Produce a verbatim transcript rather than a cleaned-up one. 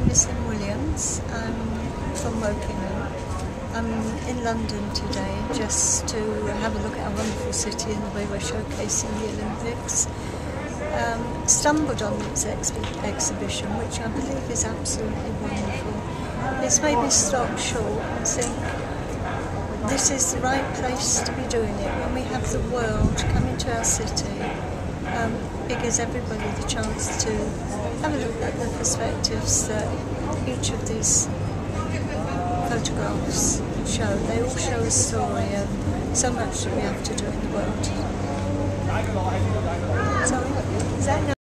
Alison Williams. I'm from Wokingham. I'm in London today just to have a look at our wonderful city and the way we're showcasing the Olympics. Um, stumbled on this ex exhibition, which I believe is absolutely wonderful. It's made me stop short and think this is the right place to be doing it when we have the world coming to our city. Um, it gives everybody the chance to have a look at the perspectives that each of these photographs show. They all show a story and so much that we have to do in the world. Sorry, is that no